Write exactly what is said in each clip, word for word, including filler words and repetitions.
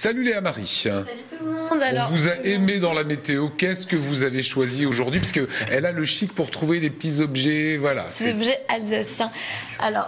Salut Léa Marie. Salut tout le monde. Alors, on vous a aimé dans la météo. Qu'est-ce que vous avez choisi aujourd'hui? Parce qu'elle a le chic pour trouver des petits objets. Voilà. Des objets alsaciens. Alors.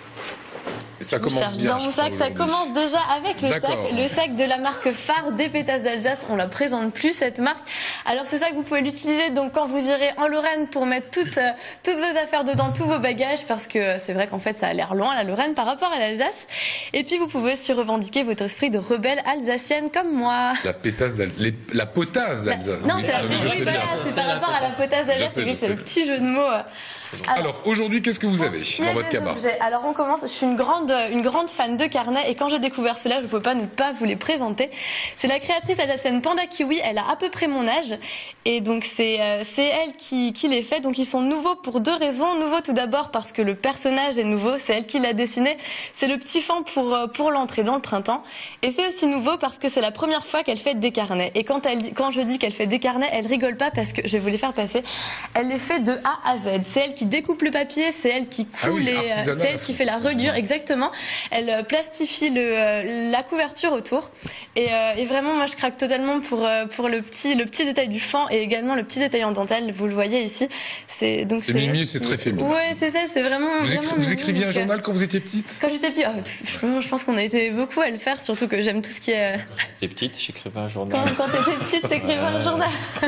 Ça commence bien. Dans mon sac, ça commence déjà avec le sac, le sac de la marque phare des Pétasses d'Alsace. On la présente plus cette marque. Alors ce sac, vous pouvez l'utiliser donc quand vous irez en Lorraine pour mettre toutes euh, toutes vos affaires dedans, tous vos bagages, parce que c'est vrai qu'en fait ça a l'air loin la Lorraine par rapport à l'Alsace. Et puis vous pouvez aussi revendiquer votre esprit de rebelle alsacienne comme moi. La pétasse d'Alsace, la potasse d'Alsace. Non, c'est la oui, voilà, c'est par rapport à la potasse d'Alsace. C'est le petit jeu de mots. Alors, Alors aujourd'hui, qu'est-ce que vous avez dans votre cabas? Alors on commence. Je suis une grande une grande fan de carnets et quand j'ai découvert cela, je ne peux pas ne pas vous les présenter. C'est la créatrice alsacienne Panda Kiwi. Elle a à peu près mon âge et donc c'est euh, c'est elle qui qui les fait. Donc ils sont nouveaux pour deux raisons. Nouveau tout d'abord parce que le personnage est nouveau. C'est elle qui l'a dessiné. C'est le petit fan pour pour l'entrée dans le printemps. Et c'est aussi nouveau parce que c'est la première fois qu'elle fait des carnets. Et quand elle quand je dis qu'elle fait des carnets, elle rigole pas parce que je vais vous les faire passer. Elle les fait de A à Z. C'est elle qui découpe le papier, c'est elle qui coule, ah oui, les, c'est elle qui fait la reliure, exactement. Elle plastifie le, la couverture autour. Et, euh, et vraiment, moi, je craque totalement pour pour le petit le petit détail du fan et également le petit détail en dentelle. Vous le voyez ici. C'est donc c'est Mimi, c'est très féminin. Ouais, c'est ça. C'est vraiment. Vous, vraiment écri vous écriviez un journal quand vous étiez petite? Quand j'étais petite, oh, je pense qu'on a été beaucoup à le faire, surtout que j'aime tout ce qui est. Quand j'étais petite, j'écrivais un journal. Quand, quand t'étais petite, t'écrivais un journal.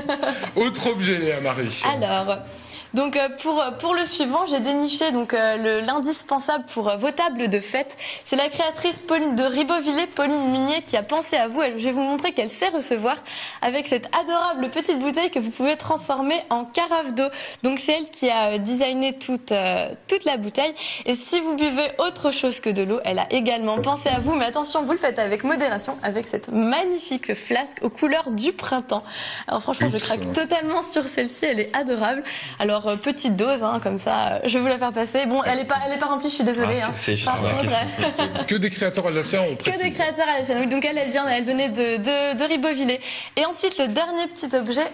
Autre objet, Léa Marie. Alors. Donc pour pour le suivant, j'ai déniché donc euh, l'indispensable pour euh, vos tables de fête. C'est la créatrice Pauline de Ribeauvillé, Pauline Minier, qui a pensé à vous. Elle, je vais vous montrer qu'elle sait recevoir avec cette adorable petite bouteille que vous pouvez transformer en carafe d'eau. Donc c'est elle qui a designé toute euh, toute la bouteille. Et si vous buvez autre chose que de l'eau, elle a également pensé à vous. Mais attention, vous le faites avec modération, avec cette magnifique flasque aux couleurs du printemps. Alors franchement, je craque totalement sur celle-ci. Elle est adorable. Alors petite dose, hein, comme ça, je vais vous la faire passer. Bon, elle est pas, elle est pas remplie, je suis désolée. Ah, c'est hein. juste que des créateurs alsaciens, on précise. Que des créateurs alsaciens. Oui, donc elle, elle vient, elle venait de, de, de Ribeauvillé. Et ensuite, le dernier petit objet,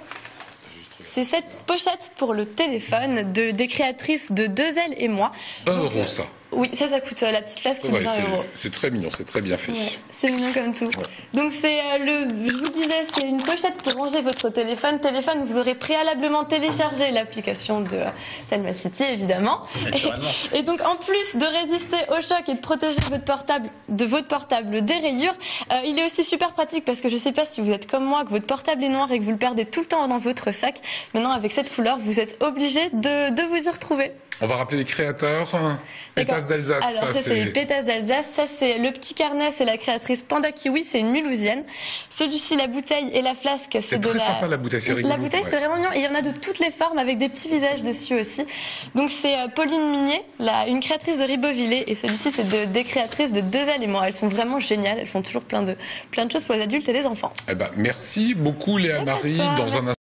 c'est cette pochette pour le téléphone de, des créatrices de Deux Ailes et moi. Un euro, ça. Oui, ça, ça coûte euh, la petite flasque coûte ouais, vingt euros. C'est très mignon, c'est très bien fait. Ouais, c'est mignon comme tout. Ouais. Donc c'est euh, le, je vous disais, c'est une pochette pour ranger votre téléphone. Téléphone, vous aurez préalablement téléchargé l'application de euh, Telma City, évidemment. Et, et donc en plus de résister au choc et de protéger votre portable de votre portable des rayures, euh, il est aussi super pratique parce que je sais pas si vous êtes comme moi, que votre portable est noir et que vous le perdez tout le temps dans votre sac. Maintenant, avec cette couleur, vous êtes obligé de, de vous y retrouver. On va rappeler les créateurs. Pétasses d'Alsace. Alors ça, c'est les Pétasses d'Alsace. Ça, c'est le petit carnet, c'est la créatrice Panda Kiwi, c'est une Mulhousienne. Celui-ci, la bouteille et la flasque, c'est de très la... sympa la bouteille, c'est rigolo. La bouteille, ouais. C'est vraiment mignon. Et il y en a de toutes les formes avec des petits visages dessus aussi. Donc c'est euh, Pauline Minier, la, une créatrice de Ribeauvillé, et celui-ci, c'est de, des créatrices de Deux Ailes et moi. Elles sont vraiment géniales. Elles font toujours plein de plein de choses pour les adultes et les enfants. Eh ben, merci beaucoup Léa Marie. Dans un